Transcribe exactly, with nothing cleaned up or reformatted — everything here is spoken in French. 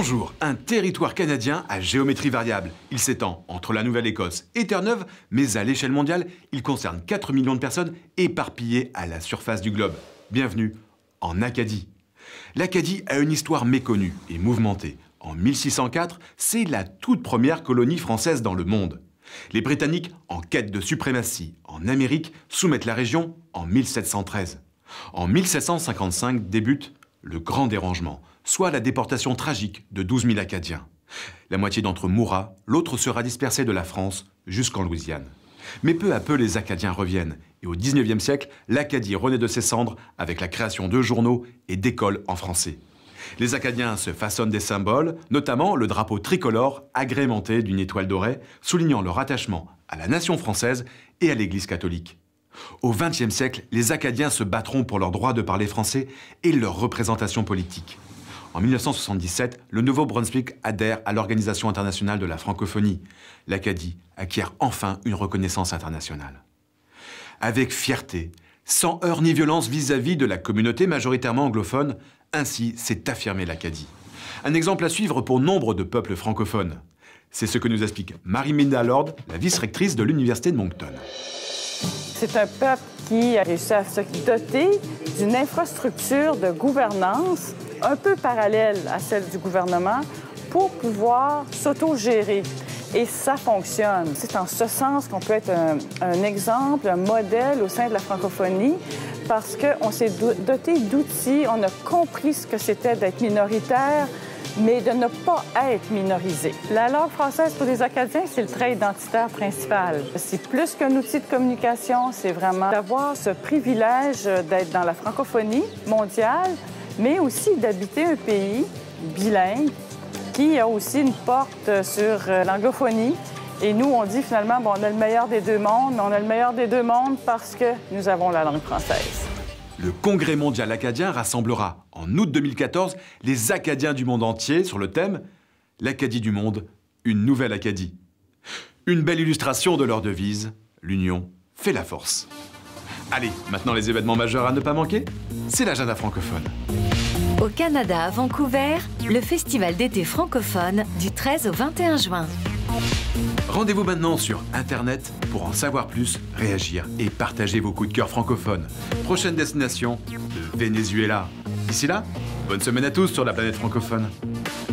Bonjour, un territoire canadien à géométrie variable. Il s'étend entre la Nouvelle-Écosse et Terre-Neuve, mais à l'échelle mondiale, il concerne quatre millions de personnes éparpillées à la surface du globe. Bienvenue en Acadie. L'Acadie a une histoire méconnue et mouvementée. En mille six cent quatre, c'est la toute première colonie française dans le monde. Les Britanniques, en quête de suprématie en Amérique, soumettent la région en mille sept cent treize. En mille sept cent cinquante-cinq débute le Grand Dérangement, soit la déportation tragique de douze mille Acadiens. La moitié d'entre eux mourra, l'autre sera dispersée de la France jusqu'en Louisiane. Mais peu à peu, les Acadiens reviennent. Et au dix-neuvième siècle, l'Acadie renaît de ses cendres avec la création de journaux et d'écoles en français. Les Acadiens se façonnent des symboles, notamment le drapeau tricolore agrémenté d'une étoile dorée, soulignant leur attachement à la nation française et à l'Église catholique. Au vingtième siècle, les Acadiens se battront pour leur droit de parler français et leur représentation politique. En mille neuf cent soixante-dix-sept, le Nouveau-Brunswick adhère à l'Organisation internationale de la francophonie. L'Acadie acquiert enfin une reconnaissance internationale. Avec fierté, sans heurts ni violence vis-à-vis de la communauté majoritairement anglophone, ainsi s'est affirmée l'Acadie. Un exemple à suivre pour nombre de peuples francophones. C'est ce que nous explique Marie-Minda Lord, la vice-rectrice de l'Université de Moncton. C'est un peuple qui a réussi à se doter d'une infrastructure de gouvernance un peu parallèle à celle du gouvernement pour pouvoir s'autogérer. Et ça fonctionne. C'est en ce sens qu'on peut être un, un exemple, un modèle au sein de la francophonie parce qu'on s'est doté d'outils, on a compris ce que c'était d'être minoritaire, mais de ne pas être minorisé. La langue française pour les Acadiens, c'est le trait identitaire principal. C'est plus qu'un outil de communication, c'est vraiment d'avoir ce privilège d'être dans la francophonie mondiale, mais aussi d'habiter un pays bilingue qui a aussi une porte sur l'anglophonie. Et nous, on dit finalement, bon, on a le meilleur des deux mondes, mais on a le meilleur des deux mondes parce que nous avons la langue française. Le Congrès mondial acadien rassemblera en août deux mille quatorze les Acadiens du monde entier sur le thème « L'Acadie du monde, une nouvelle Acadie ». Une belle illustration de leur devise « L'union fait la force ». Allez, maintenant les événements majeurs à ne pas manquer, c'est l'agenda francophone. Au Canada, à Vancouver, le festival d'été francophone du treize au vingt et un juin. Rendez-vous maintenant sur Internet pour en savoir plus, réagir et partager vos coups de cœur francophones. Prochaine destination, le Venezuela. D'ici là, bonne semaine à tous sur la planète francophone.